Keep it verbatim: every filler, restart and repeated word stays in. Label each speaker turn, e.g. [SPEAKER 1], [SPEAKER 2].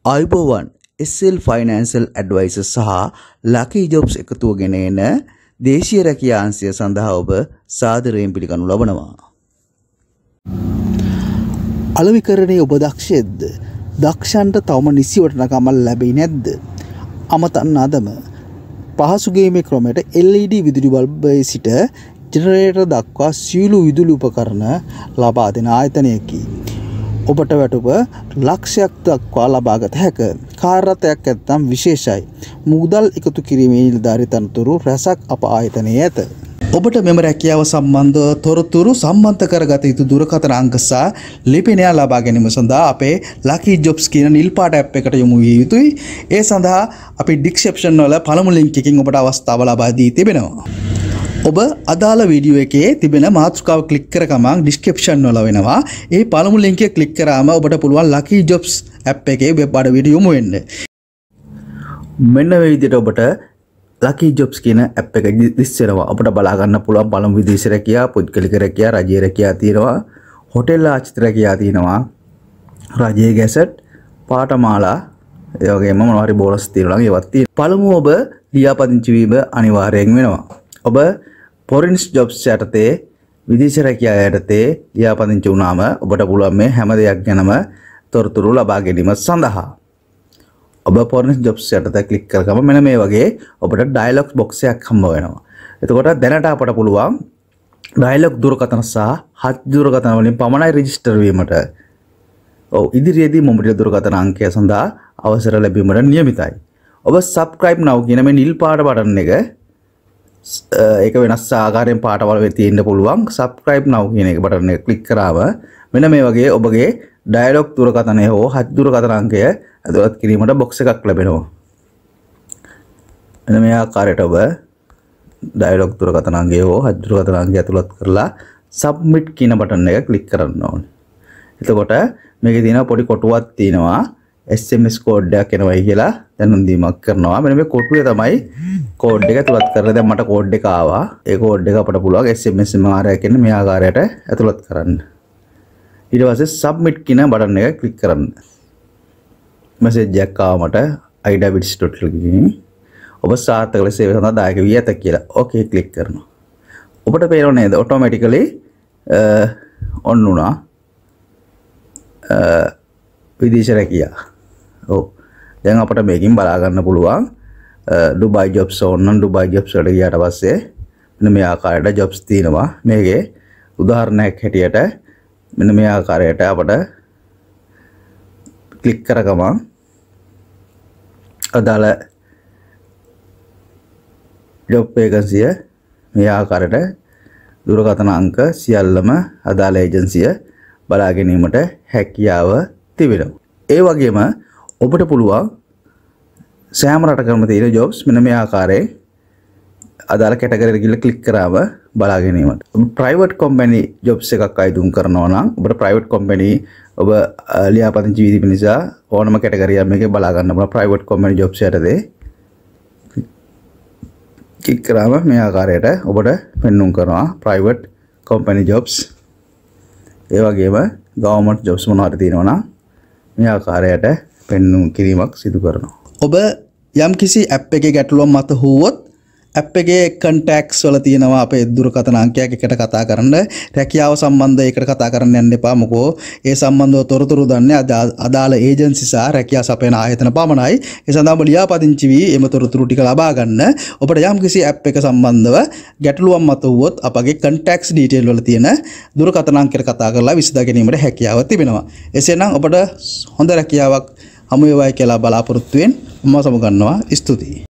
[SPEAKER 1] iBowan S L Financial Advisors සහ Lucky Jobs එකතුවගෙන එන දේශීය රැකියා අංශය සඳහා ඔබ සාදරයෙන් පිළිගනු ලබනවා. අලෙවිකරණයේ ඔබ දක්ෂයෙක්ද? දක්ෂයන්ට තවම නිසි වටිනාකමක් ලැබෙන්නේ නැද්ද? අමතන්න අදම පහසු ගේමේ ක්‍රමයට L E D විදුලි බල්බයේ සිට ජෙනරේටර් දක්වා සියලු විදුලි උපකරණ ලබා දෙන ආයතනයකි. ඔබට වැටුප ලක්ෂයක් දක්වා ලබාගත හැක. කාර් රථයක් නැත්නම් විශේෂයි. මුදල් එකතු කිරීමේ නිලධාරී තනතුරු රැසක් අප ආයතනයේ ඇත. ඔබට මෙම රැකියාව සම්බන්ධව තොරතුරු සම්බන්ධ කරගත යුතු දුරකථන අංක සහ ලිපිනය ලබා ගැනීම සඳහා අපේ Lucky Jobs කියන නිල් පාට ඇප් එකට යොමු විය යුතුයි. ඒ සඳහා අපි ඩිස්ක්‍රිප්ෂන් වල පළමු ලින්ක් එකකින් ඔබට අවස්ථාව ලබා දී තිබෙනවා. ඔබ අදාළ වීඩියෝ එකේ තිබෙන මාතෘකාව ක්ලික් කර ගමන් ඩිස්ක්‍රිප්ෂන් වල වෙනවා. ඒ පළමු ලින්ක් එක ක්ලික් කරාම ඔබට පුළුවන් Lucky Jobs ඇප් එකේ වෙබ් අඩවියට යොමු වෙන්න. මෙන්න මේ විදිහට ඔබට Lucky Jobs කියන ඇප් එක දිස් වෙනවා. අපිට බලා ගන්න පුළුවන් පළමු විදේශ රැකියා, පුද්ගලික රැකියා, රජයේ රැකියා තියෙනවා, හොටෙල් ආචාර්ය රැකියා තියෙනවා, රජයේ ගැසට්, පාඨමාලා, ඒ වගේම මොනවා හරි බෝනස් තියෙනවා නම් ඒවත් තියෙනවා. පළමුව ඔබ ලියාපදිංචි වීම අනිවාර්යයෙන් වෙනවා. ඔබ Foreign Jobs යටතේ විදේශ රැකියා යටතේ ලියාපදිංචි වුණාම ඔබට පුළුවන් මේ හැම දෙයක් ගැනම තොරතුරු ලබා ගැනීම සඳහා ඔබ Foreign Jobs යටතේ ක්ලික් කරගම මෙන්න මේ වගේ ඔබට ඩයලොග් බොක්ස් එකක් හම්බ වෙනවා. එතකොට දැනට අපට පුළුවන් ඩයලොග් දුරකථන සහ හත් දුරකථන වලින් පමණයි රෙජිස්ටර් වීමට. ඔව් ඉදිරියේදී මොබිල් දුරකථන අංකය සඳහා අවසර ලැබීමට නියමිතයි. ඔබ subscribe now කියන මේ නිල් පාට බටන් එක ඒක වෙනස් ආකාරයෙන් පාටවල වෙ තියෙන්න පුළුවන්. subscribe now කියන එක බටන් එක ක්ලික් කරාම මෙන්න මේ වගේ ඔබගේ ඩයලොග් දුරකථනය හෝ හත් දුරකථන අංකය ඇතුළත් කිරීමට බොක්ස් එකක් ලැබෙනවා. මෙන්න මේ ආකාරයට ඔබ ඩයලොග් දුරකථන අංකය හෝ හත් දුරකථන අංකය ඇතුළත් කරලා submit කියන බටන් එක ක්ලික් කරන්න ඕනේ. එතකොට මේකේ තියෙන පොඩි කොටුවක් තියෙනවා S M S කෝඩ් එකක් එනවයි කියලා දැනුම් දීමක් කරනවා. මෙන්න මේ කොටුවේ තමයි කෝඩ් එක ඇතුළත් කරලා දැන් මට කෝඩ් එක ආවා. ඒ කෝඩ් එක අපට පුළුවන් S M S මාරයක් එන්න මේ ආකාරයට ඇතුළත් කරන්න. ඊට පස්සේ submit කියන බටන් එක ක්ලික් කරන්න. මැසේජ් එකක් ආව මට i davids dot l එකකින් ඔබ සාර්ථක ලෙස සේවය සඳහා දායක වී ඇත කියලා. ඕකේ ක්ලික් කරනවා. ඔබට පේනව නේද ඔටෝමැටිකලි ඔන් වුණා විදේශ රැකියා. ඔව් දැන් අපිට මේකෙන් බලා ගන්න පුළුවන් ඩුබායි ජොබ්ස් ඕන නම් ඩුබායි ජොබ්ස් වලට ගියාට පස්සේ මෙන්න මේ ආකාරයට ජොබ්ස් තියෙනවා. මේකේ උදාහරණයක් හැටියට මෙන්න මේ ආකාරයට අපිට ක්ලික් කරගම අදාළ ජොබ් වේකන්සිය මේ ආකාරයට දුරකථන අංක සියල්ලම අදාළ ඒජන්සිය බලා ගැනීමට හැකියාව තිබෙනවා. ඒ වගේම ඔබට පුළුවන් සෑම රටකම තියෙන ජොබ්ස් මෙන්න මේ ආකාරයෙන් අදාළ කැටගරි එකට ගිහලා ක්ලික් කරාම බලා ගැනීමට. ඔබ ප්‍රයිවට් කම්පැනි ජොබ්ස් එකක් අයිදුම් කරනවා නම් ඔබට ප්‍රයිවට් කම්පැනි ඔබ ලියාපදිංචි වීම නිසා ඕනම කැටගරියක් මේකේ බලා ගන්න පුළුවන්. ප්‍රයිවට් කම්පැනි ජොබ්ස් යටතේ ක්ලික් කරාම මේ ආකාරයට ඔබට පෙන්වුම් කරනවා ප්‍රයිවට් කම්පැනි ජොබ්ස්. ඒ වගේම ගවර්න්මන්ට් ජොබ්ස් මොනවාද තියෙනවා නම් මේ ආකාරයට පෙන්වුම් කිරීමක් සිදු කරනවා. ඔබ යම්කිසි ඇප් එකේ ගැටලුවක් මත හුවොත් ඇප් එකේ කන්ටැක්ට්ස් වල තියෙනවා අපේ දුරකථන අංකයක් එකට කතා කරන්න. රැකියාව සම්බන්ධ එකට කතා කරන්න යන්න එපා. මොකෝ ඒ සම්බන්ධව තොරතුරු දන්නේ අදාළ ඒජන්සි සහ රැකියාව සපයන ආයතන පමණයි. ඒ සඳහා ඔබ ලියාපදිංචි වී එම තොරතුරු ටික ලබා ගන්න. ඔබට යම්කිසි ඇප් එක සම්බන්ධව ගැටලුවක් මත හුවොත් අපගේ කන්ටැක්ට්ස් ඩීටේල් වල තියෙන දුරකථන අංකයට කතා කරලා විසඳා ගැනීමට හැකියාව තිබෙනවා. එසේනම් ඔබට හොඳ රැකියාවක් හමු වේවායි කියලා බලාපොරොත්තු වෙමින් මම සමු ගන්නවා. ස්තුතියි.